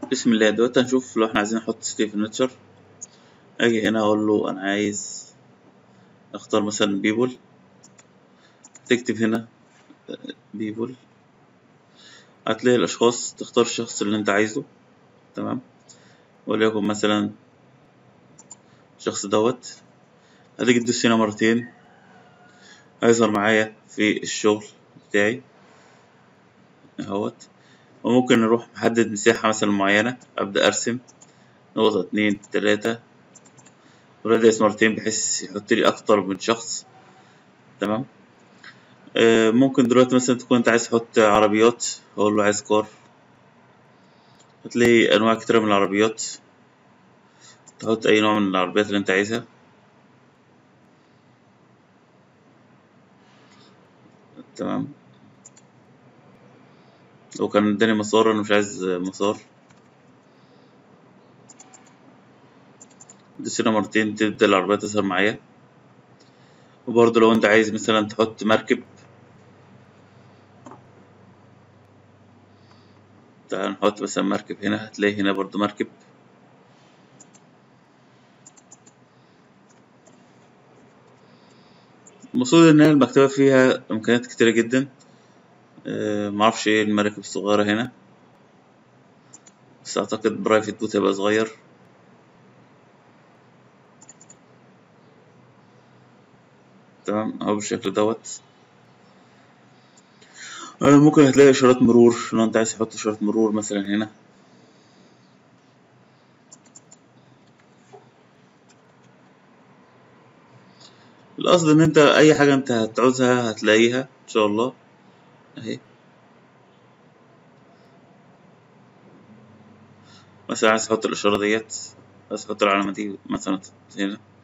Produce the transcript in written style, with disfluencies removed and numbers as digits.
بسم الله. دلوقتي هنشوف لو احنا عايزين نحط ستيف فينيتشر. اجي هنا اقول له انا عايز اختار مثلا بيبول. تكتب هنا بيبول، هتلاقي الاشخاص، تختار الشخص اللي انت عايزه. تمام، وليكن مثلا الشخص دوت. هتيجي تدوس هنا مرتين، هيظهر معايا في الشغل بتاعي اهوت. وممكن نروح محدد مساحة مثلا معينة، ابدأ ارسم نقطة 2 3 وراديوس مرتين بحيث يحط لي اكتر من شخص. تمام. ممكن دلوقتي مثلا تكون انت عايز تحط عربيات، اقول له عايز كار. هتلاقي انواع كتيرة من العربيات، تحط اي نوع من العربيات اللي انت عايزها. تمام. لو كان اداني مسار، انا مش عايز مسار. دوس هنا مرتين تبدأ العربية تظهر معايا. وبرضه لو انت عايز مثلا تحط مركب، تعال نحط مثلا مركب هنا، هتلاقي هنا برضه مركب. المفروض ان هي المكتبة فيها امكانيات كتيرة جدا. معرفش ايه المراكب الصغيرة هنا، بس اعتقد برايفت بوت هيبقى صغير. تمام اهو بالشكل دوت. ممكن هتلاقي اشارات مرور، لو انت عايز تحط اشارات مرور مثلا هنا. القصد ان انت اي حاجة انت هتعوزها هتلاقيها ان شاء الله اهي. مثلا عايز تحط الاشارة ديت، عايز تحط العلامة دي مثلا هنا.